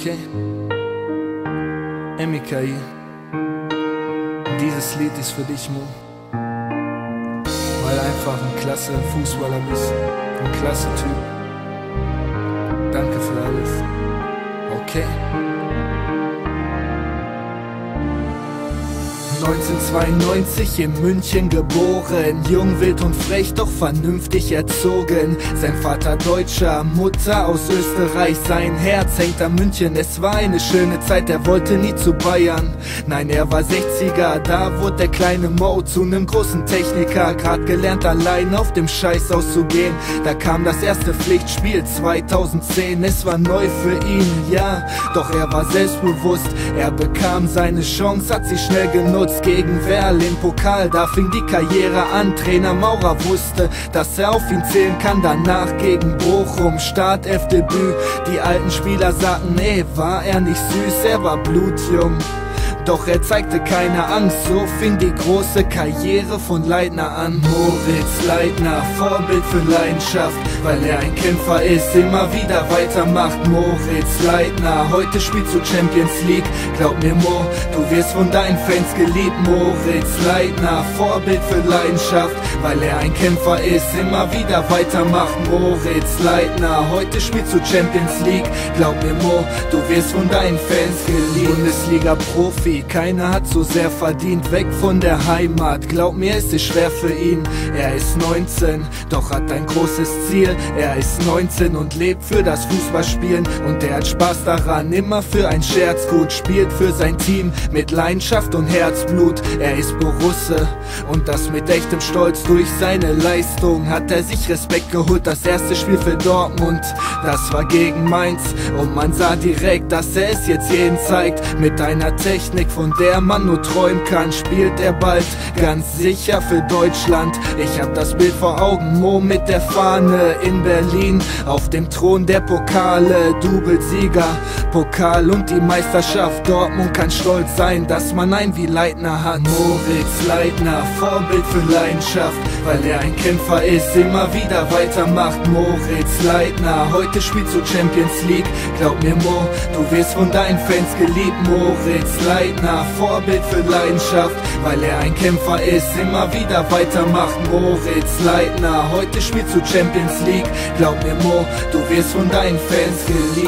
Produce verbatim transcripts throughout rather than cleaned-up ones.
okay? M I K I. Dieses Lied ist für dich, Mo. Weil einfach ein klasse Fußballer bist. Ein klasse Typ. Danke für alles. Okay. neunzehnhundertzweiundneunzig in München geboren, jung, wild und frech, doch vernünftig erzogen. Sein Vater Deutscher, Mutter aus Österreich, sein Herz hängt an München. Es war eine schöne Zeit, er wollte nie zu Bayern. Nein, er war sechziger, da wurde der kleine Mo zu nem großen Techniker. Grad gelernt, allein auf dem Scheiß auszugehen. Da kam das erste Pflichtspiel zweitausendzehn, es war neu für ihn, ja, doch er war selbstbewusst. Er bekam seine Chance, hat sie schnell genutzt. Gegen Werl im Pokal, da fing die Karriere an. Trainer Maurer wusste, dass er auf ihn zählen kann. Danach gegen Bochum, Startelfdebüt. Die alten Spieler sagten, nee, war er nicht süß, er war blutjung. Doch er zeigte keine Angst, so fing die große Karriere von Leitner an. Moritz Leitner, Vorbild für Leidenschaft, weil er ein Kämpfer ist, immer wieder weitermacht. Moritz Leitner, heute spielst du Champions League. Glaub mir, Mo, du wirst von deinen Fans geliebt. Moritz Leitner, Vorbild für Leidenschaft, weil er ein Kämpfer ist, immer wieder weitermacht. Moritz Leitner, heute spielst du Champions League. Glaub mir, Mo, du wirst von deinen Fans geliebt. Bundesliga-Profi, keiner hat so sehr verdient, weg von der Heimat. Glaub mir, es ist schwer für ihn. Er ist neunzehn, doch hat ein großes Ziel. Er ist neunzehn und lebt für das Fußballspielen. Und er hat Spaß daran, immer für ein Scherz gut. Spielt für sein Team mit Leidenschaft und Herzblut. Er ist Borusse und das mit echtem Stolz. Durch seine Leistung hat er sich Respekt geholt. Das erste Spiel für Dortmund, das war gegen Mainz. Und man sah direkt, dass er es jetzt jeden zeigt. Mit einer Technik, von der man nur träumen kann, spielt er bald ganz sicher für Deutschland. Ich hab das Bild vor Augen, Mo mit der Fahne in Berlin, auf dem Thron der Pokale, Doublesieger, Pokal und die Meisterschaft. Dortmund kann stolz sein, dass man einen wie Leitner hat. Moritz Leitner, Vorbild für Leidenschaft, weil er ein Kämpfer ist, immer wieder weitermacht. Moritz Leitner, heute spielst du Champions League. Glaub mir, Mo, du wirst von deinen Fans geliebt. Moritz Leitner, Vorbild für Leidenschaft, weil er ein Kämpfer ist, immer wieder weitermacht. Moritz Leitner, heute spielst du Champions League. Glaub mir, Mo, du wirst von deinen Fans geliebt.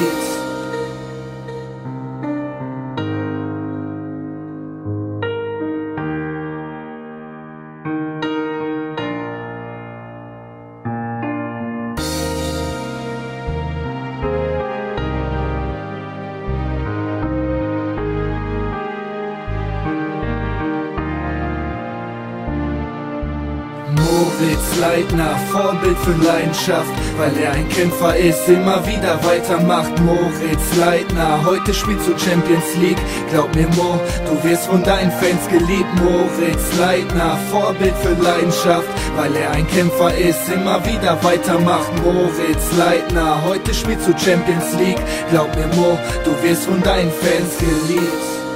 Moritz Leitner, Vorbild für Leidenschaft, weil er ein Kämpfer ist, immer wieder weitermacht. Moritz Leitner, heute spielst du Champions League. Glaub mir, Mo, du wirst von deinen Fans geliebt. Moritz Leitner, Vorbild für Leidenschaft, weil er ein Kämpfer ist, immer wieder weitermacht. Moritz Leitner, heute spielst du Champions League. Glaub mir, Mo, du wirst von deinen Fans geliebt.